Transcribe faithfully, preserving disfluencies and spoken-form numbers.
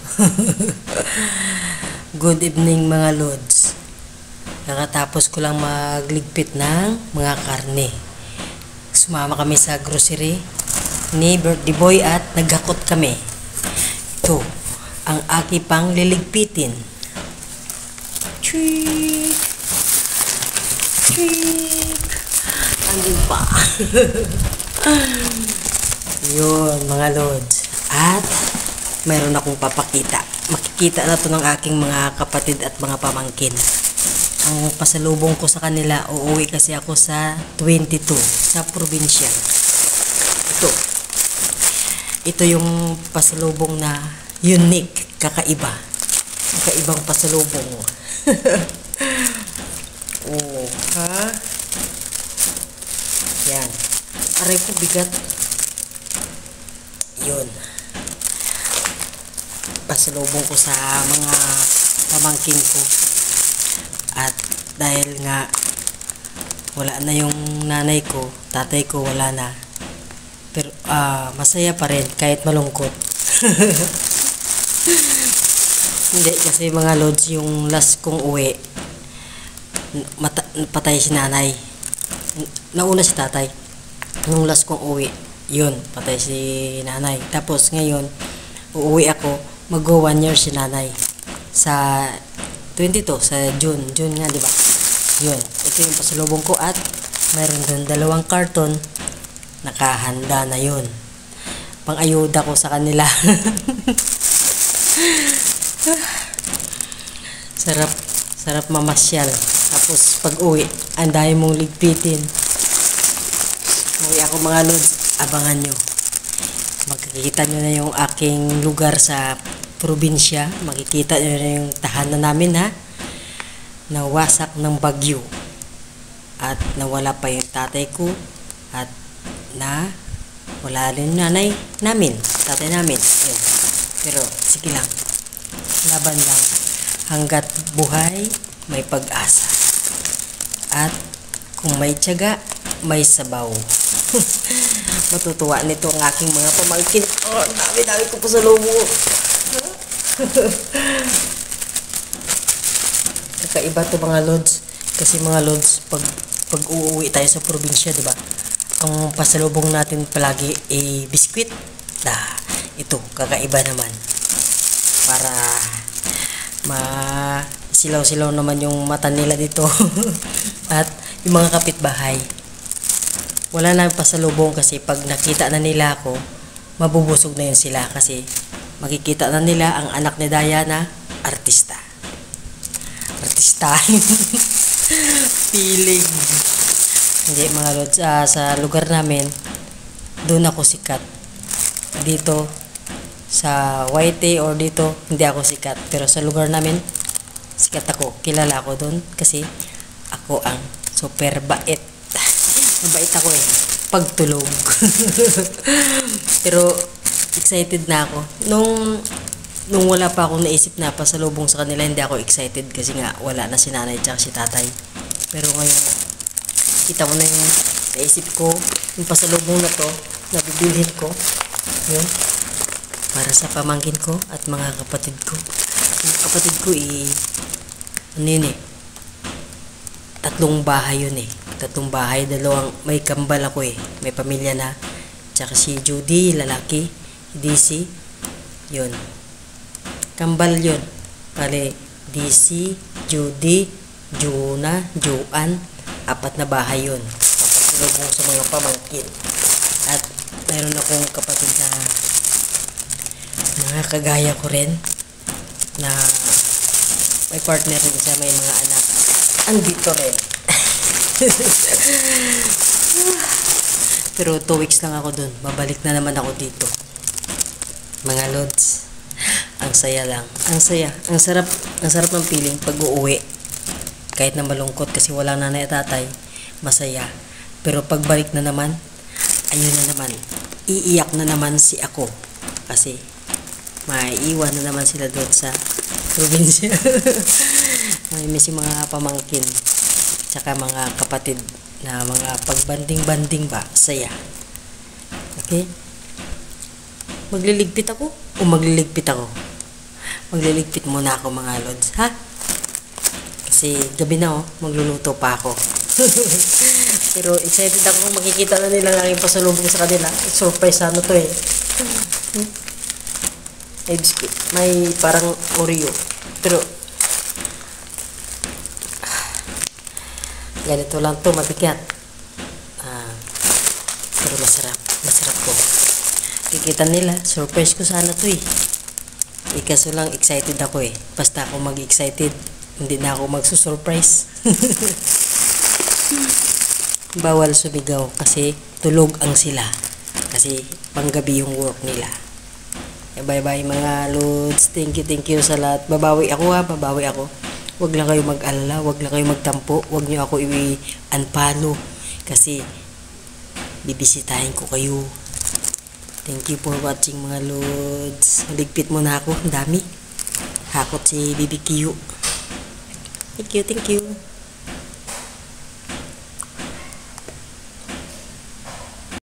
Good evening mga lods. Nakatapos ko lang magligpit ng mga karne. Sumama kami sa grocery ni birthday boy at naghakot kami. Ito ang aki pang liligpitin. Chik! Chik! Andun pa. Yun mga lods. At mayroon akong papakita. Makikita na to ng aking mga kapatid at mga pamangkin. Ang pasalubong ko sa kanila, uuwi kasi ako sa twenty-two sa probinsya. Ito. Ito yung pasalubong na unique, kakaiba. Kakaibang pasalubong. Oh, ha? Yan. Aray ko bigat. Yun. Pasalubong ko sa mga pamangkin ko. At dahil nga wala na yung nanay ko, tatay ko wala na. Pero uh, masaya pa rin kahit malungkot. Hindi kasi mga lods, yung last kong uwi, mata, patay si nanay. Nauna si tatay. Yung last kong uwi, yun, patay si nanay. Tapos ngayon, uuwi ako, mag-go one year si nanay. Sa twenty-two, sa June. June nga, di ba? Yun. Ito yung pasalubong ko at mayroon doon dalawang karton. Nakahanda na yun. Pang-ayuda ko sa kanila. Sarap. Sarap mamasyal. Tapos pag uwi, ang dami mong ligpitin. Uwi ako mga lods. Abangan nyo. Magkikita nyo na yung aking lugar sa probinsya. Makikita nyo na yung tahanan namin, ha, nawasak ng bagyo at nawala pa yung tatay ko at na wala rin nanay namin, tatay namin. Yun. Pero sige lang, laban lang hanggat buhay may pag-asa at kung may tiyaga may sabaw. Matutuwa nito ang aking mga pamangkin. Oh, dami-dami ko po sa lobo. Kakaiba to mga lods. Kasi mga lods, pag, pag uuwi tayo sa probinsya, diba? Ang pasalubong natin palagi ay eh, biskwit. Da, ito, kakaiba naman. Para ma silaw-silaw naman yung mata nila dito. At yung mga kapitbahay. Wala na yung pasalubong kasi pag nakita na nila ako, mabubusog na yun sila kasi makikita na nila ang anak ni Diana, artista. Artista. Feeling. Hindi mga lods, uh, sa lugar namin, doon ako sikat. Dito, sa Y T or dito, hindi ako sikat. Pero sa lugar namin, sikat ako. Kilala ako doon kasi ako ang super bait. Mabait ako eh. Pagtulog. Pero excited na ako. Nung nung wala pa akong naisip na pasalubong sa kanila, hindi ako excited kasi nga wala na si nanay at si tatay. Pero ngayon, kita mo na yung naisip ko, yung pasalubong na to, na bibilhin ko. Yun. Para sa pamangkin ko at mga kapatid ko. Yung kapatid ko eh, ano yun eh, tatlong bahay yun eh. Tatlong bahay, dalawang, may kambal ako eh. May pamilya na. Tsaka si Judy, lalaki. D C, yun. Kambal yun. Pali, D C, Judy, Juna, Juan. Apat na bahay yun. Papasilubong sa mga pamangkin. At mayroon akong kapatid na mga kagaya ko rin na may partner rin siya, may mga anak. Andito rin. Pero two weeks lang ako dun. Babalik na naman ako dito. Mga lods, ang saya lang. Ang saya. Ang sarap, ang sarap ng feeling pag uuwi. Kahit na malungkot kasi wala nanay at tatay, masaya. Pero pagbalik na naman, ayun na naman. Iiyak na naman si ako. Kasi maiiwan na naman sila doon sa probinsya. May miss yung mga pamangkin. Tsaka mga kapatid na mga pagbanding-banding ba, saya. Okay? Magliligpit ako o magliligpit ako? Magliligpit muna ako mga lods, ha? Kasi gabi na oh, magluluto pa ako. Pero excited ako kung makikita na nila ang aking pasalubong sa kanila. Surprise ano to eh. May biscuit. May parang Oreo. Pero ganito lang to, mabigat. Ah, pero masarap. Masarap to. Kikita nila, surprise ko sana to eh. Eh kaso lang excited ako eh. Basta ako mag-excited, hindi na ako magsusurprise. Bawal sumigaw kasi tulog ang sila. Kasi panggabi yung work nila. Eh, bye bye mga lods. Thank you, thank you sa lahat. Babawi ako ha, babawi ako. Huwag lang kayo mag-alala, huwag lang kayo magtampo. Huwag nyo ako i-unfollow. Kasi bibisitahin ko kayo. Thank you for watching mga lods. Maligpit mo na ako. Ang dami. Hakot si B B Q. Thank you, thank you.